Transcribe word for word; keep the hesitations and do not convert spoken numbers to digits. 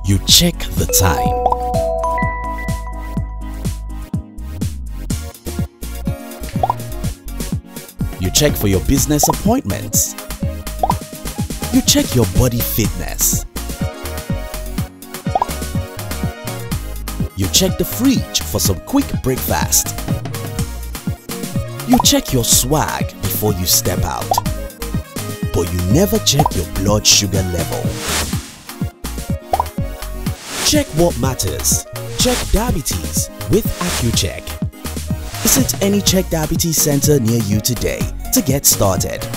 You check the time. You check for your business appointments. You check your body fitness. You check the fridge for some quick breakfast. You check your swag before you step out. But you never check your blood sugar level. Check what matters. Check diabetes with Accu-Chek. Visit any Check Diabetes Center near you today to get started.